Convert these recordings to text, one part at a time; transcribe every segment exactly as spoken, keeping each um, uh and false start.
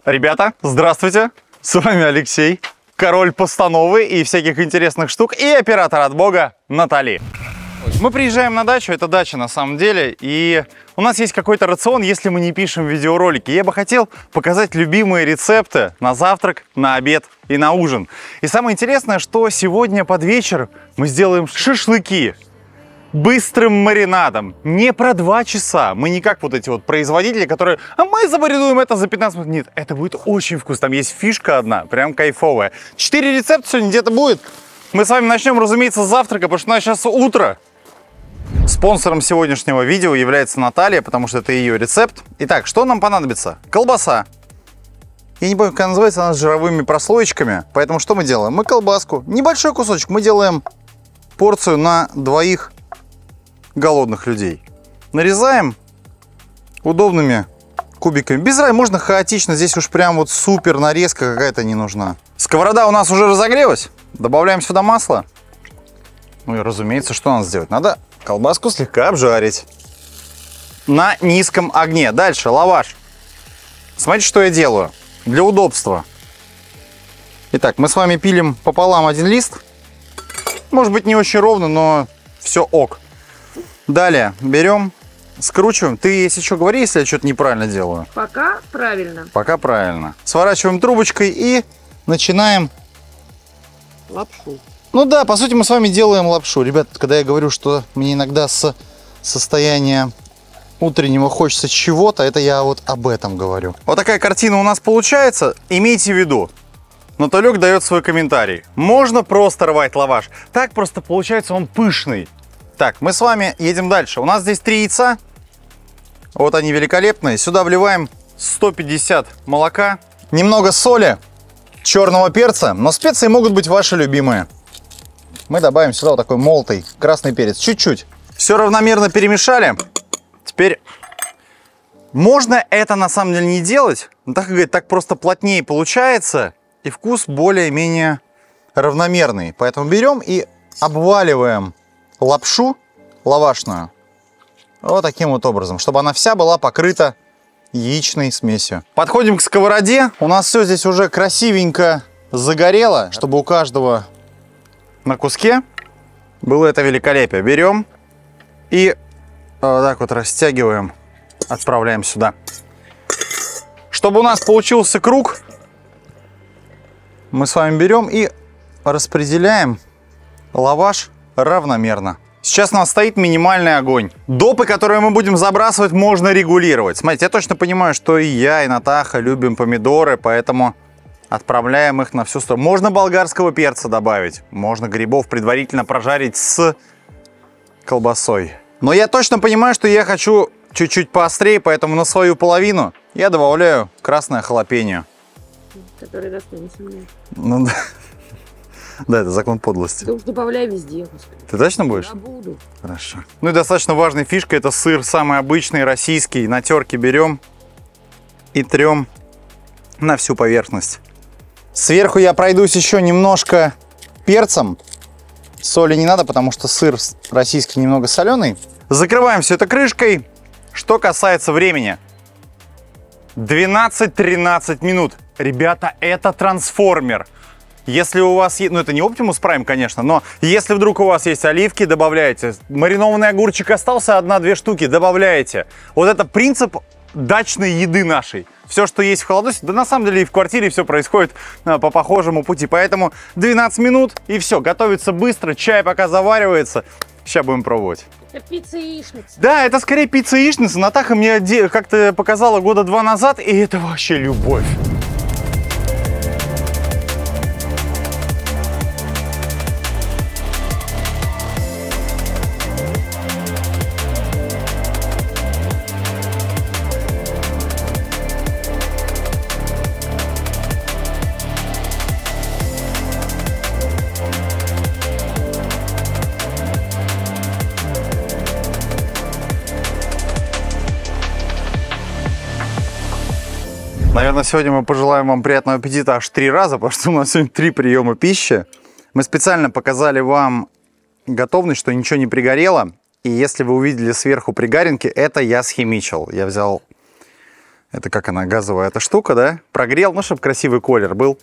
Ребята, здравствуйте! С вами Алексей, король постановы и всяких интересных штук, и оператор от бога Натали. Мы приезжаем на дачу, это дача на самом деле, и у нас есть какой-то рацион, если мы не пишем видеоролики. Я бы хотел показать любимые рецепты на завтрак, на обед и на ужин. И самое интересное, что сегодня под вечер мы сделаем шашлыки. Быстрым маринадом, не про два часа. Мы не как вот эти вот производители, которые, а мы замаринуем это за пятнадцать минут. Нет, это будет очень вкусно. Там есть фишка одна, прям кайфовая. Четыре рецепта сегодня где-то будет. Мы с вами начнем, разумеется, с завтрака, потому что у нас сейчас утро. Спонсором сегодняшнего видео является Наталья, потому что это ее рецепт. Итак, что нам понадобится? Колбаса. Я не помню, как она называется, она с жировыми прослоечками. Поэтому что мы делаем? Мы колбаску, небольшой кусочек, мы делаем порцию на двоих голодных людей. Нарезаем удобными кубиками. Без разницы, можно хаотично. Здесь уж прям вот супер нарезка какая-то не нужна. Сковорода у нас уже разогрелась. Добавляем сюда масло. Ну и разумеется, что надо сделать? Надо колбаску слегка обжарить на низком огне. Дальше лаваш. Смотрите, что я делаю. Для удобства. Итак, мы с вами пилим пополам один лист. Может быть, не очень ровно, но все ок. Далее берем, скручиваем. Ты, если что, говори, если я что-то неправильно делаю. Пока правильно. Пока правильно. Сворачиваем трубочкой и начинаем Лапшу. Ну да, по сути мы с вами делаем лапшу. Ребят, когда я говорю, что мне иногда с состояния утреннего хочется чего-то, это я вот об этом говорю. Вот такая картина у нас получается. Имейте в виду, Наталек дает свой комментарий. Можно просто рвать лаваш. Так просто получается он пышный. Так, мы с вами едем дальше. У нас здесь три яйца. Вот они великолепные. Сюда вливаем сто пятьдесят молока. Немного соли, черного перца. Но специи могут быть ваши любимые. Мы добавим сюда вот такой молотый красный перец. Чуть-чуть. Все равномерно перемешали. Теперь можно это на самом деле не делать. Но так как говорит, так просто плотнее получается. И вкус более-менее равномерный. Поэтому берем и обваливаем лапшу лавашную вот таким вот образом, чтобы она вся была покрыта яичной смесью. Подходим к сковороде. У нас все здесь уже красивенько загорело, чтобы у каждого на куске было это великолепие. Берем и вот так вот растягиваем, отправляем сюда. Чтобы у нас получился круг, мы с вами берем и распределяем лаваш равномерно. Сейчас у нас стоит минимальный огонь. Допы, которые мы будем забрасывать, можно регулировать. Смотрите, я точно понимаю, что и я, и Натаха любим помидоры, поэтому отправляем их на всю сторону. Можно болгарского перца добавить, можно грибов предварительно прожарить с колбасой. Но я точно понимаю, что я хочу чуть-чуть поострее, поэтому на свою половину я добавляю красное халапеньо. Который достанется мне. Ну да. Да, это закон подлости. Ты уж добавляй везде, господи. Ты точно будешь? Я буду. Хорошо. Ну и достаточно важной фишкой это сыр, самый обычный, российский. На терке берем и трем на всю поверхность. Сверху я пройдусь еще немножко перцем. Соли не надо, потому что сыр российский немного соленый. Закрываем все это крышкой. Что касается времени. двенадцать-тринадцать минут. Ребята, это трансформер. Если у вас есть, ну это не Optimus Prime, конечно, но если вдруг у вас есть оливки, добавляете. Маринованный огурчик остался, одна-две штуки, добавляете. Вот это принцип дачной еды нашей. Все, что есть в холодильнике, да на самом деле и в квартире все происходит а, по похожему пути. Поэтому двенадцать минут и все, готовится быстро, чай пока заваривается. Сейчас будем пробовать. Это пицца-яичница. Да, это скорее пицца-яичница. Натаха мне как-то показала года два назад, и это вообще любовь. Наверное, сегодня мы пожелаем вам приятного аппетита аж три раза, потому что у нас сегодня три приема пищи. Мы специально показали вам готовность, что ничего не пригорело. И если вы увидели сверху пригаренки, это я схимичил. Я взял Это как она, газовая эта штука, да? Прогрел, ну, чтобы красивый колер был.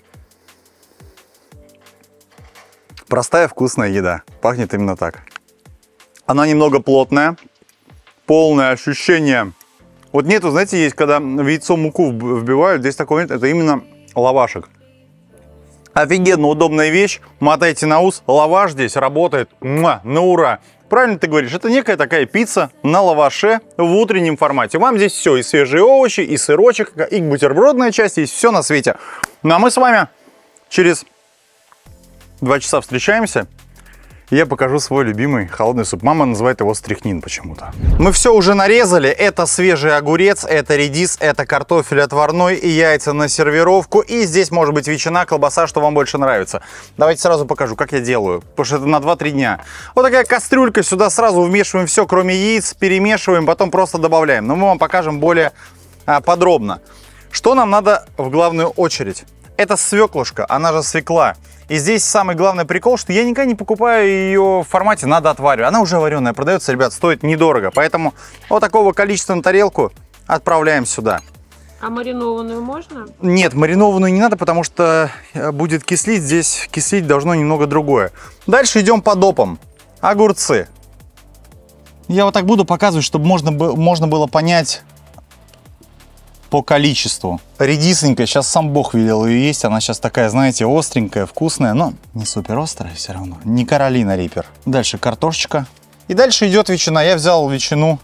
Простая вкусная еда. Пахнет именно так. Она немного плотная. Полное ощущение. Вот нету, знаете, есть, когда в яйцо муку вбивают, здесь такой нет, это именно лавашек. Офигенно удобная вещь. Мотайте на ус. Лаваш здесь работает муа, на ура. Правильно ты говоришь, это некая такая пицца на лаваше в утреннем формате. Вам здесь все, и свежие овощи, и сырочек, и бутербродная часть, есть все на свете. Ну а мы с вами через два часа встречаемся. И я покажу свой любимый холодный суп. Мама называет его стряхнин почему-то. Мы все уже нарезали. Это свежий огурец, это редис, это картофель отварной и яйца на сервировку. И здесь может быть ветчина, колбаса, что вам больше нравится. Давайте сразу покажу, как я делаю. Потому что это на два-три дня. Вот такая кастрюлька. Сюда сразу вмешиваем все, кроме яиц. Перемешиваем, потом просто добавляем. Но мы вам покажем более а, подробно. Что нам надо в главную очередь? Это свеклушка, она же свекла. И здесь самый главный прикол, что я никогда не покупаю ее в формате «надо отваривать». Она уже вареная, продается, ребят, стоит недорого. Поэтому вот такого количества на тарелку отправляем сюда. А маринованную можно? Нет, маринованную не надо, потому что будет кислить. Здесь кислить должно немного другое. Дальше идем по допам. Огурцы. Я вот так буду показывать, чтобы можно, можно было понять по количеству. Редисонькая, сейчас сам Бог велел ее есть. Она сейчас такая, знаете, остренькая, вкусная, но не супер острая все равно. Не Каролина Риппер. Дальше картошечка. И дальше идет ветчина. Я взял ветчину,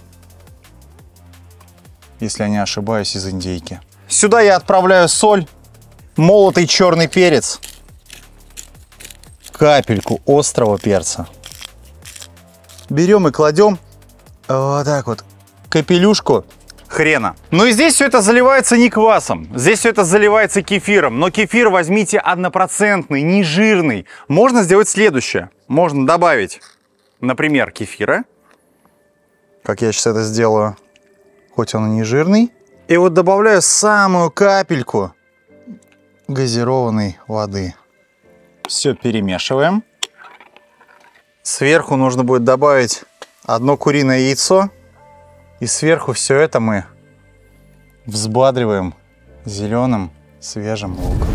если я не ошибаюсь, из индейки. Сюда я отправляю соль, молотый черный перец, капельку острого перца. Берем и кладем вот так вот капелюшку хрена. Ну и здесь все это заливается не квасом, здесь все это заливается кефиром. Но кефир возьмите однопроцентный, не жирный. Можно сделать следующее. Можно добавить, например, кефира. Как я сейчас это сделаю, хоть он и не жирный. И вот добавляю самую капельку газированной воды. Все перемешиваем. Сверху нужно будет добавить одно куриное яйцо. И сверху все это мы взбадриваем зеленым свежим луком.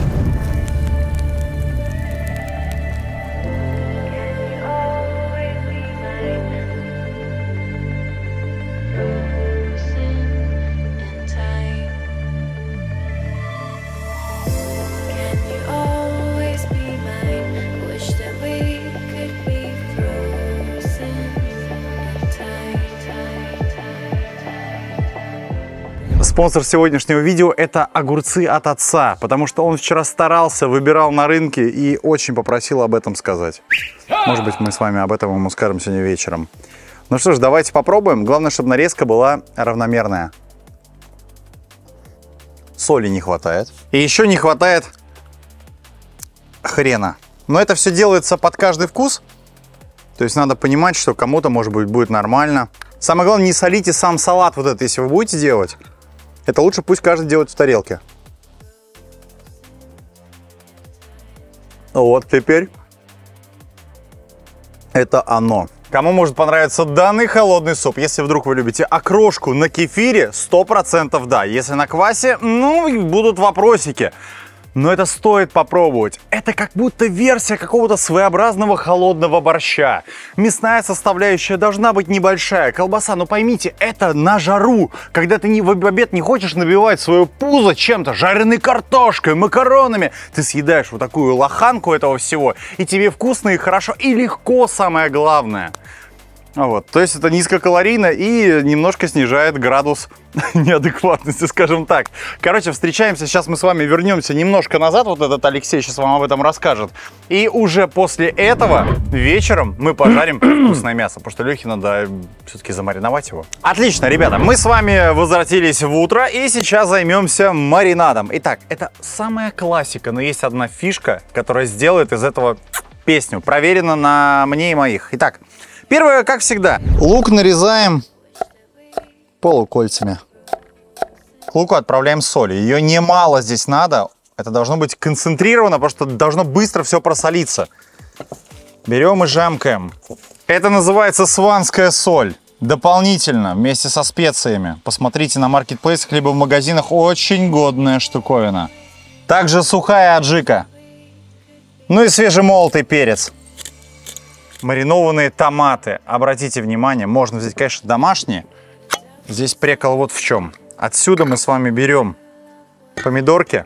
Спонсор сегодняшнего видео – это огурцы от отца, потому что он вчера старался, выбирал на рынке и очень попросил об этом сказать. Может быть, мы с вами об этом ему скажем сегодня вечером. Ну что ж, давайте попробуем. Главное, чтобы нарезка была равномерная. Соли не хватает. И еще не хватает хрена. Но это все делается под каждый вкус. То есть надо понимать, что кому-то, может быть, будет нормально. Самое главное, не солите сам салат вот это, если вы будете делать. Это лучше пусть каждый делает в тарелке. Вот теперь это оно. Кому может понравиться данный холодный суп? Если вдруг вы любите окрошку на кефире, сто процентов да. Если на квасе, ну, будут вопросики. Но это стоит попробовать. Это как будто версия какого-то своеобразного холодного борща. Мясная составляющая должна быть небольшая. Колбаса, но поймите, это на жару. Когда ты не, в обед не хочешь набивать свое пузо чем-то, жареной картошкой, макаронами, ты съедаешь вот такую лоханку этого всего, и тебе вкусно и хорошо, и легко, самое главное. Вот. То есть это низкокалорийно и немножко снижает градус неадекватности, скажем так. Короче, встречаемся. Сейчас мы с вами вернемся немножко назад. Вот этот Алексей сейчас вам об этом расскажет. И уже после этого вечером мы пожарим вкусное мясо, потому что Лехе надо все-таки замариновать его. Отлично, ребята, мы с вами возвратились в утро и сейчас займемся маринадом. Итак, это самая классика, но есть одна фишка, которая сделает из этого песню. Проверено на мне и моих. Итак, первое, как всегда, лук нарезаем полукольцами. К луку отправляем соль. Ее немало здесь надо. Это должно быть концентрировано, потому что должно быстро все просолиться. Берем и жамкаем. Это называется сванская соль. дополнительно вместе со специями. Посмотрите на маркетплейсах либо в магазинах, очень годная штуковина. Также сухая аджика. Ну и свежемолотый перец. Маринованные томаты. Обратите внимание, можно взять, конечно, домашние. Здесь прикол вот в чем. Отсюда мы с вами берем помидорки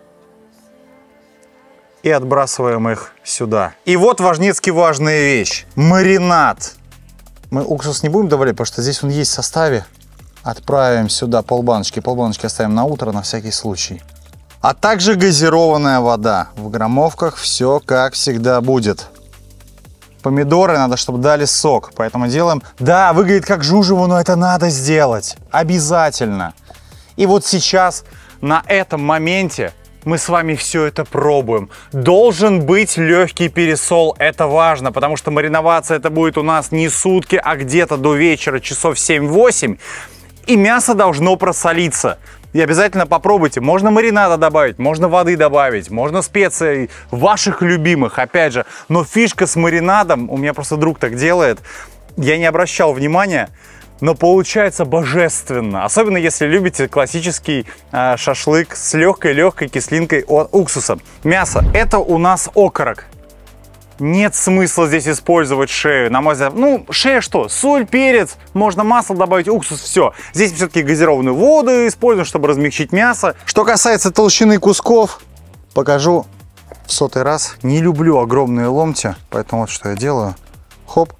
и отбрасываем их сюда. И вот важнецки важная вещь. Маринад. Мы уксус не будем добавлять, потому что здесь он есть в составе. Отправим сюда полбаночки. Полбаночки оставим на утро, на всякий случай. А также газированная вода. В граммовках все как всегда будет. Помидоры надо, чтобы дали сок. Поэтому делаем... Да, выглядит как жужево, но это надо сделать. Обязательно. И вот сейчас, на этом моменте, мы с вами все это пробуем. Должен быть легкий пересол. Это важно, потому что мариноваться это будет у нас не сутки, а где-то до вечера, часов семь-восемь. И мясо должно просолиться. И обязательно попробуйте. Можно маринада добавить, можно воды добавить, можно специй ваших любимых, опять же. Но фишка с маринадом, у меня просто друг так делает, я не обращал внимания, но получается божественно. Особенно если любите классический э, шашлык с легкой-легкой кислинкой от уксуса. Мясо. Это у нас окорок. Нет смысла здесь использовать шею, на мой взгляд. Ну, шея что? Соль, перец, можно масло добавить, уксус, все. Здесь все-таки газированную воду используем, чтобы размягчить мясо. Что касается толщины кусков, покажу в сотый раз. Не люблю огромные ломти, поэтому вот что я делаю. Хоп.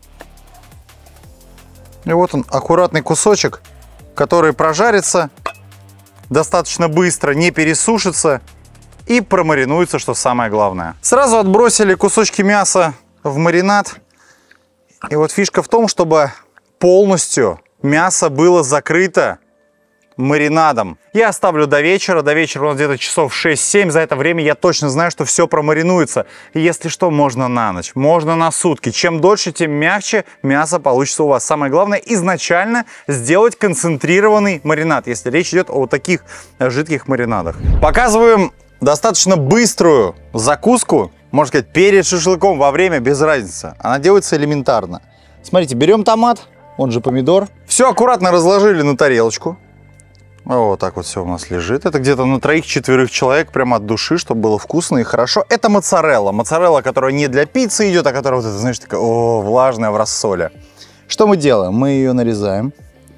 И вот он, аккуратный кусочек, который прожарится достаточно быстро, не пересушится. И промаринуется, что самое главное. Сразу отбросили кусочки мяса в маринад. И вот фишка в том, чтобы полностью мясо было закрыто маринадом. Я оставлю до вечера. До вечера у нас где-то часов шесть-семь. За это время я точно знаю, что все промаринуется. И если что, можно на ночь, можно на сутки. Чем дольше, тем мягче мясо получится у вас. Самое главное, изначально сделать концентрированный маринад, если речь идет о таких жидких маринадах. Показываем достаточно быструю закуску, можно сказать, перед шашлыком, во время, без разницы. Она делается элементарно. Смотрите, берем томат, он же помидор. Все аккуратно разложили на тарелочку. Вот так вот все у нас лежит. Это где-то на троих-четверых человек, прямо от души, чтобы было вкусно и хорошо. Это моцарелла. Моцарелла, которая не для пиццы идет, а которая вот это, знаешь, такая, о, влажная в рассоле. Что мы делаем? Мы ее нарезаем,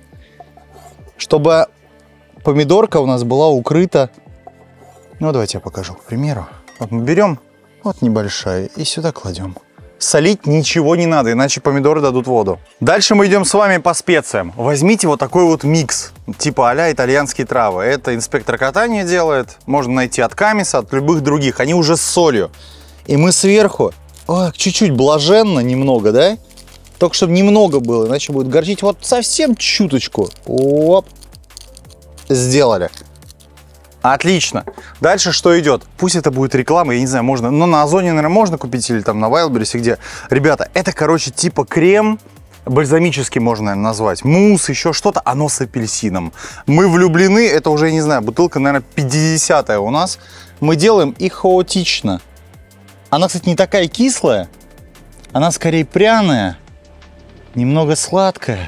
чтобы помидорка у нас была укрыта. Ну, давайте я покажу, к примеру. Вот мы берем, вот небольшая, и сюда кладем. Солить ничего не надо, иначе помидоры дадут воду. Дальше мы идем с вами по специям. Возьмите вот такой вот микс, типа а-ля итальянские травы. Это инспектор катания делает. Можно найти от Камиса, от любых других. Они уже с солью. И мы сверху, чуть-чуть блаженно, немного, да? Только чтобы немного было, иначе будет горчить. Вот совсем чуточку. Оп. Сделали. Отлично. Дальше что идет? Пусть это будет реклама, я не знаю, можно, но на Озоне, наверное, можно купить, или там на Wildberries, где. Ребята, это, короче, типа крем, бальзамический можно, наверное, назвать. Мусс, еще что-то, оно с апельсином. Мы влюблены, это уже, я не знаю, бутылка, наверное, пятидесятая у нас. Мы делаем их хаотично. Она, кстати, не такая кислая, она скорее пряная, немного сладкая.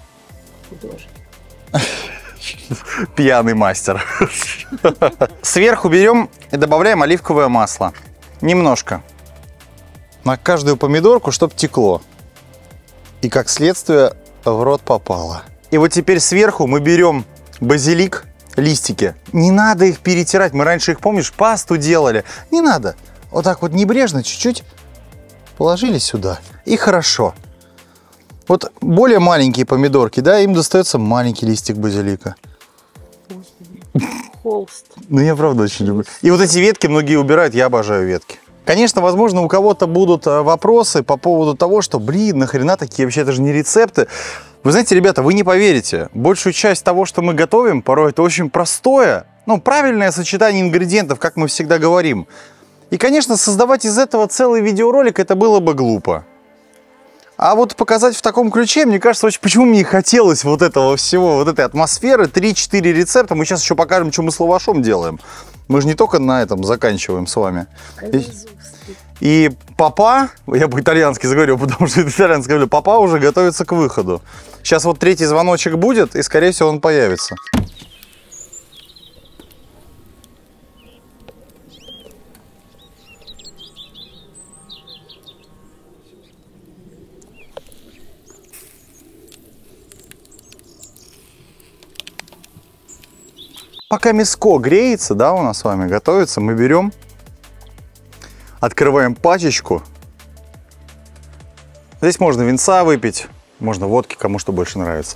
Пьяный мастер. Сверху берем и добавляем оливковое масло. Немножко. На каждую помидорку, чтобы текло. И как следствие в рот попало. И вот теперь сверху мы берем базилик, листики. Не надо их перетирать. Мы раньше их, помнишь, пасту делали. Не надо. Вот так вот небрежно чуть-чуть положили сюда. И хорошо. Вот более маленькие помидорки, да, им достается маленький листик базилика. Холст. Ну, я правда очень люблю. И вот эти ветки многие убирают, я обожаю ветки. Конечно, возможно, у кого-то будут вопросы по поводу того, что, блин, нахрена такие, вообще это же не рецепты. Вы знаете, ребята, вы не поверите, большую часть того, что мы готовим, порой это очень простое, ну, правильное сочетание ингредиентов, как мы всегда говорим. И, конечно, создавать из этого целый видеоролик, это было бы глупо. А вот показать в таком ключе, мне кажется, очень, почему мне и хотелось вот этого всего, вот этой атмосферы. три-четыре рецепта. Мы сейчас еще покажем, что мы с лавашом делаем. Мы же не только на этом заканчиваем с вами. И, и папа, я по-итальянски заговорил, потому что это итальянский говорю, папа уже готовится к выходу. Сейчас вот третий звоночек будет, и, скорее всего, он появится. Пока мяско греется, да, у нас с вами готовится, мы берем, открываем пачечку. Здесь можно винца выпить, можно водки, кому что больше нравится.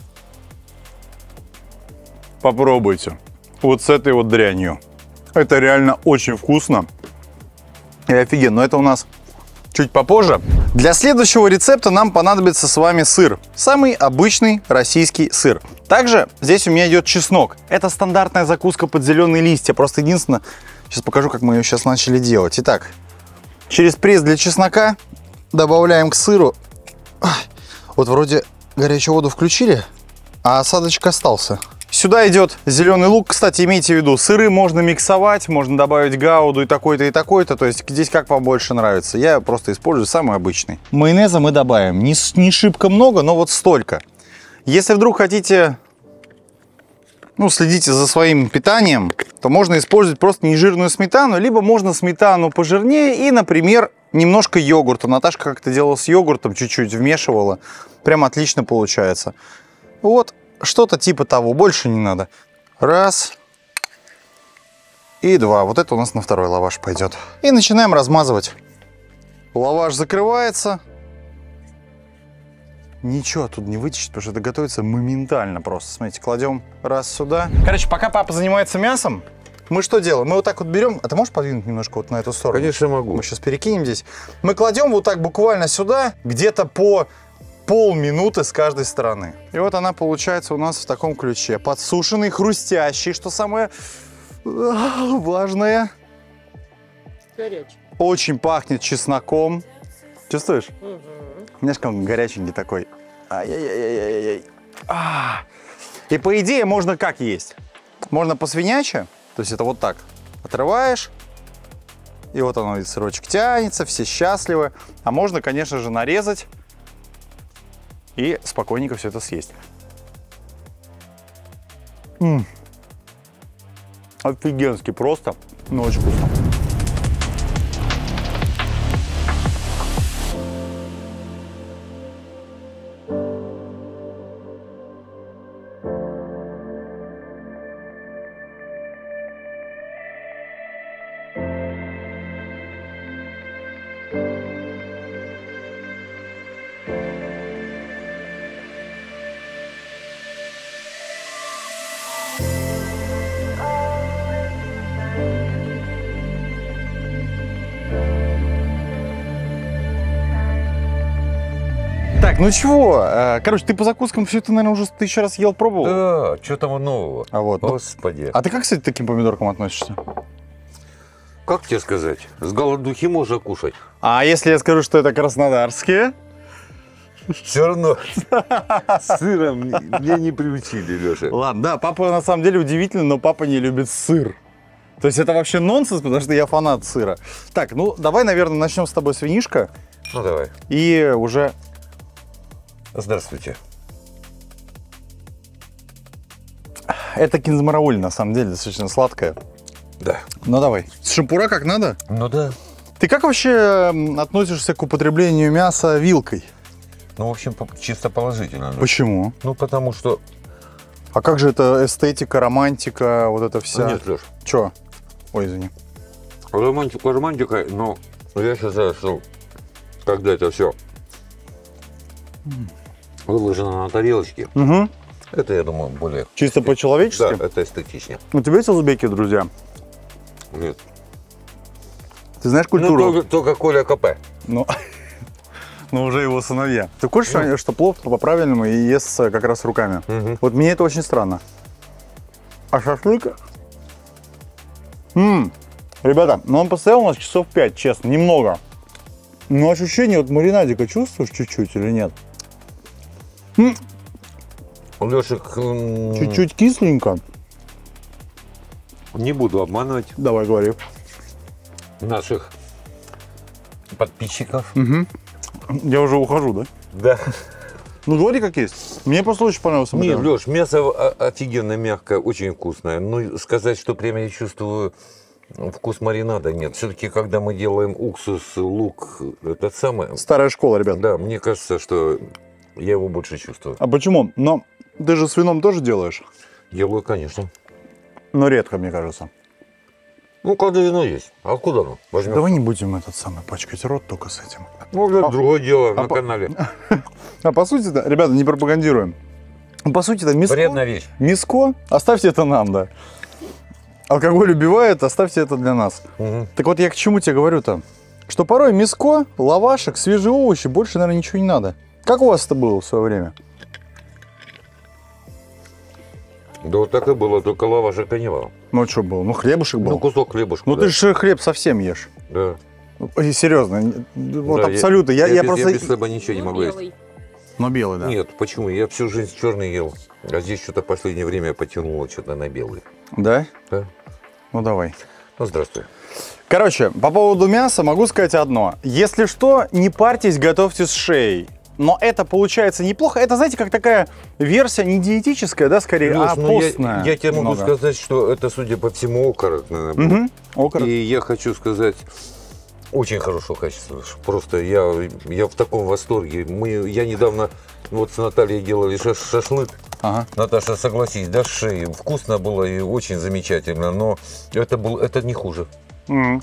Попробуйте. Вот с этой вот дрянью. Это реально очень вкусно и офигенно. Но это у нас чуть попозже. Для следующего рецепта нам понадобится с вами сыр. Самый обычный российский сыр. Также здесь у меня идет чеснок. Это стандартная закуска под зеленые листья. Просто единственное, сейчас покажу, как мы ее сейчас начали делать. Итак, через пресс для чеснока добавляем к сыру. Вот вроде горячую воду включили, а осадочек остался. Сюда идет зеленый лук. Кстати, имейте в виду, сыры можно миксовать, можно добавить гауду и такой-то, и такой-то. То есть здесь как вам больше нравится. Я просто использую самый обычный. Майонеза мы добавим не, не шибко много, но вот столько. Если вдруг хотите, ну, следите за своим питанием, то можно использовать просто нежирную сметану, либо можно сметану пожирнее и, например, немножко йогурта. Наташка как-то делала с йогуртом, чуть-чуть вмешивала. Прям отлично получается. Вот. Что-то типа того, больше не надо. Раз. И два. Вот это у нас на второй лаваш пойдет. И начинаем размазывать. Лаваш закрывается. Ничего тут не вытечет, потому что это готовится моментально просто. Смотрите, кладем раз сюда. Короче, пока папа занимается мясом, мы что делаем? Мы вот так вот берем. А ты можешь подвинуть немножко вот на эту сторону? Конечно, могу. Мы сейчас перекинем здесь. Мы кладем вот так буквально сюда, где-то по полминуты с каждой стороны. И вот она получается у нас в таком ключе. Подсушенный, хрустящий, что самое важное. Горячий. Очень пахнет чесноком. Чувствуешь? Угу. Знаешь, как он горяченький такой. Ай-яй-яй-яй-яй. А. И по идее можно как есть? Можно по-свиняче, то есть это вот так. Отрываешь, и вот оно, и сырочек тянется, все счастливы. А можно, конечно же, нарезать и спокойненько все это съесть. М-м. Офигенски просто, но очень вкусно. Так, ну чего? Короче, ты по закускам все это, наверное, уже тысячу раз ел, пробовал? Да, что там нового? А вот. Господи. А ты как, кстати, к таким помидоркам относишься? Как тебе сказать? С голодухи можно кушать. А если я скажу, что это краснодарские? Все равно с сыром меня не приучили, Леша. Ладно, да, папа на самом деле удивительно, но папа не любит сыр. То есть это вообще нонсенс, потому что я фанат сыра. Так, ну давай, наверное, начнем с тобой с винишка. Ну давай. И уже... Здравствуйте. Это кинзмарауль, на самом деле, достаточно сладкое. Да. Ну давай. С шампура как надо? Ну да. Ты как вообще относишься к употреблению мяса вилкой? Ну, в общем, чисто положительно. Почему? Ну, потому что... А как же это эстетика, романтика, вот это вся? Ну, нет, Леш. Че? Ой, извини. Романтика романтикой, но я считаю, что когда это все выложено на тарелочке, Угу. это, я думаю, более... Чисто по-человечески? Да, это эстетичнее. У тебя есть узбеки, друзья? Нет. Ты знаешь Ну, культуру? только, только Коля КП. Ну, но уже его сыновья. Ты хочешь, ну. что плов по-правильному и ест как раз руками? Угу. Вот мне это очень странно. А шашлык? Ммм, ребята, ну он постоял у нас часов пять, честно, немного. Ну, ощущение от маринадика чувствуешь чуть-чуть или нет? Лешек, Чуть-чуть кисленько. не буду обманывать Давай, говори. наших подписчиков. Угу. Я уже ухожу, да? Да. Ну, говори как есть. Мне просто очень понравился. Нет, материал. Леш, мясо о- офигенно мягкое, очень вкусное. Но сказать, что прямо я чувствую вкус маринада, нет. Все-таки, когда мы делаем уксус, лук, это самое. Старая школа, ребят. Да, мне кажется, что я его больше чувствую. А почему? Но ты же с вином тоже делаешь? Делаю, конечно. Но редко, мне кажется. Ну, когда вино есть. А куда оно? Возьмем. Давай не будем этот самый пачкать рот только с этим. Ну, это А- другое дело а на по- канале. А по сути-то, ребята, не пропагандируем. По сути-то миско, Вредная вещь. миско, оставьте это нам, да. Алкоголь убивает, оставьте это для нас. Мгм. Так вот я к чему тебе говорю-то? Что порой миско, лавашек, свежие овощи, больше, наверное, ничего не надо. Как у вас это было в свое время? Да вот так и было, только лавашек-то не было. Ну, что было? Ну, хлебушек был. Ну, кусок хлебушка. Ну, да. ты же хлеб совсем ешь. Да. И серьезно, н- вот Да, абсолютно. Я, я без, просто... я без хлеба ничего не Ну, могу есть. белый. Но белый, да. Нет, почему? Я всю жизнь черный ел. А здесь что-то в последнее время потянуло что-то на белый. Да? Да? Ну, давай. Ну, здравствуй. Короче, по поводу мяса могу сказать одно. Если что, не парьтесь, готовьте с шеей. Но это получается неплохо. Это, знаете, как такая версия не диетическая, да, скорее, Леш, а ну, я- постная. я, тебе могу много. сказать, что это, судя по всему, окорок, наверное, был. Мгм. Окорок. И я хочу сказать, очень хорошего качества. Просто я, я в таком восторге. Мы, я недавно вот с Натальей делали шаш- шашлык. Ага. Наташа, согласись, да, с шеи. Вкусно было и очень замечательно, но это, был, это не хуже. М.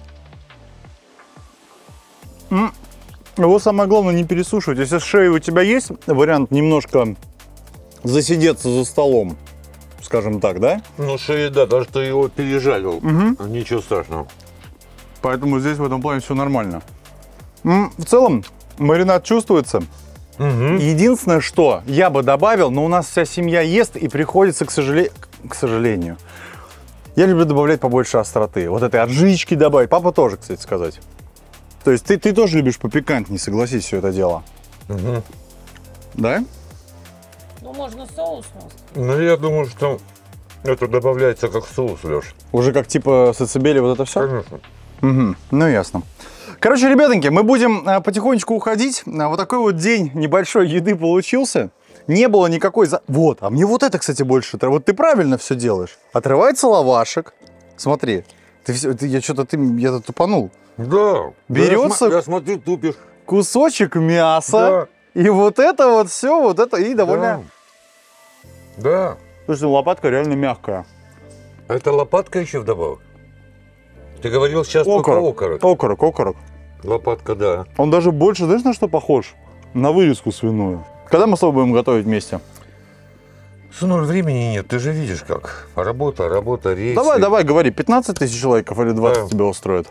М. Его самое главное не пересушивать. Если с шеей у тебя есть вариант немножко засидеться за столом, скажем так, да? Ну, шея, да, даже ты его пережарил. Мгм. Ничего страшного. Поэтому здесь в этом плане все нормально. М, В целом, маринад чувствуется. Мгм. Единственное, что я бы добавил, но у нас вся семья ест и приходится, к, сожале- к сожалению, я люблю добавлять побольше остроты. Вот этой аджички добавить. Папа тоже, кстати, сказать. То есть ты, ты тоже любишь попикантнее, согласись, все это дело. Мгм. Да? Ну, можно соус. но- Ну, я думаю, что это добавляется как соус, Леш. Уже как типа сацебели вот это все? Конечно. Угу, ну ясно. Короче, ребятоньки, мы будем а, потихонечку уходить. А, вот такой вот день небольшой еды получился. Не было никакой... За... Вот, а мне вот это, кстати, больше... тр- Вот ты правильно все делаешь. Отрывается лавашек. Смотри, ты, всё- ты- я что-то ты, я тут тупанул. Да. Берется- Я, см- я смотрю, тупишь. Кусочек мяса. И вот это вот все, вот это, и довольно... Да. Да. Слушай, ну, лопатка реально мягкая. А это лопатка еще вдобавок? Ты говорил сейчас только Окорок. окорок. Окорок, окорок. Лопатка, да. Он даже больше, знаешь, на что похож? На вырезку свиную. Когда мы с тобой будем готовить вместе? Сынуль, времени нет, ты же видишь как. Работа, работа, рейсы. Давай, давай, говори, пятнадцать тысяч лайков или двадцать Да. тебя устроит?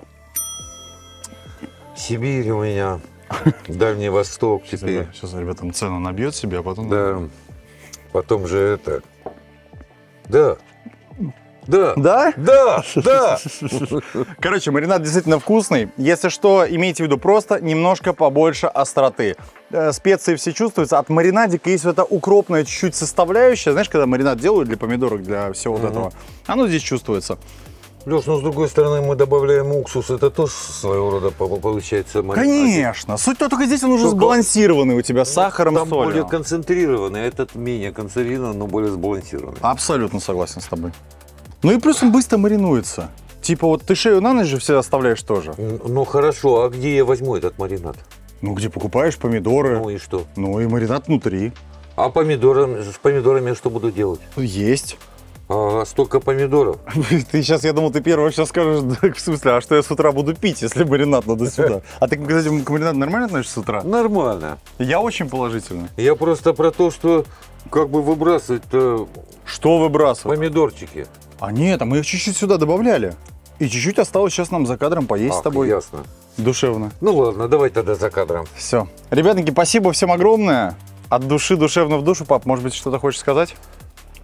Сибирь у меня, Дальний Восток теперь. Сейчас ребятам цену набьет себе, а потом... Да. Потом же это... Да. Да. Да? Да, да. Короче, маринад действительно вкусный. Если что, имейте в виду просто немножко побольше остроты. Э, Специи все чувствуются. От маринадика есть вот эта укропная чуть-чуть составляющая. Знаешь, когда маринад делают для помидорок, для всего вот Мгм. этого. Оно здесь чувствуется. Леш, ну с другой стороны мы добавляем уксус. Это тоже своего рода по- получается маринад. Конечно. Суть-то только здесь он уже Только- сбалансированный у тебя с сахаром, Там солью. более концентрированный, а этот менее концентрированный, но более сбалансированный. Абсолютно согласен с тобой. Ну и плюс он быстро маринуется. Типа вот ты шею на ночь же все оставляешь тоже. Н- Ну хорошо, а где я возьму этот маринад? Ну где покупаешь помидоры. Ну и что? Ну и маринад внутри. А помидорами, с помидорами я что буду делать? Есть. А, столько помидоров. Ты сейчас, я думал, ты первый сейчас скажешь, да, в смысле, а что я с утра буду пить, если маринад надо сюда? А ты, кстати, к маринад нормально относишься с утра? Нормально. Я очень положительно. Я просто про то, что как бы выбрасывать-то Что выбрасывать? помидорчики. А нет, а мы их чуть-чуть сюда добавляли. И чуть-чуть осталось сейчас нам за кадром поесть Ах, с тобой. ясно. Душевно. Ну ладно, давай тогда за кадром. Все. Ребятники, спасибо всем огромное. От души, душевно в душу. Пап, может быть, что-то хочешь сказать?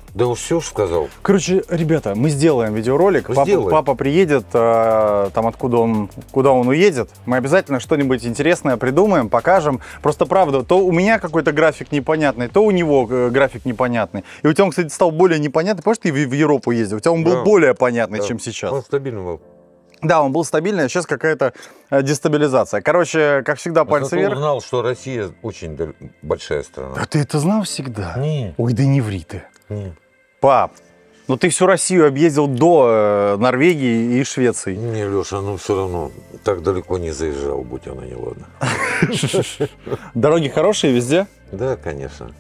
Да уж все сказал. Короче, ребята, мы сделаем видеоролик. Папа, Сделаем. папа приедет, э, там откуда он, куда он уедет. Мы обязательно что-нибудь интересное придумаем, покажем. Просто правда, то у меня какой-то график непонятный, то у него э, график непонятный. И у тебя он, кстати, стал более непонятный. Помнишь, ты в, в Европу ездил? У тебя он был Да. более понятный, Да. чем сейчас. Он стабильный был. Да, он был стабильный, а сейчас какая-то э, дестабилизация. Короче, как всегда, А пальцы как он вверх. узнал, что Россия очень дал- большая страна. А ты это знал всегда? Не, Ой, да не ври ты. не. Пап, ну ты всю Россию объездил до э, Норвегии и Швеции. Не, Леша, ну все равно так далеко не заезжал, будь она неладна. Дороги хорошие везде? Да, конечно.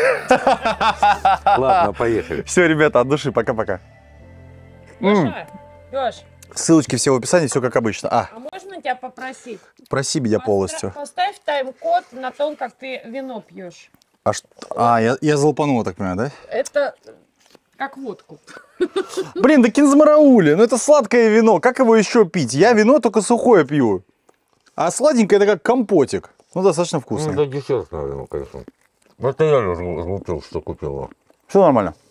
Ладно, поехали. Все, ребята, от души, пока-пока. М. Леша, Леш, Ссылочки все в описании, все как обычно. А, а можно тебя попросить? проси меня Постра- полностью. Поставь тайм-код на том, как ты вино пьешь. А, что? а я, я залпанул, так понимаю, да? Это как водку. Блин, да кинзмараули, ну это сладкое вино, как его еще пить? Я вино только сухое пью. А сладенькое это как компотик. Ну, достаточно Ну, вкусно. да, десерт, наверное, конечно. Это я разлупил, что купил. Все нормально.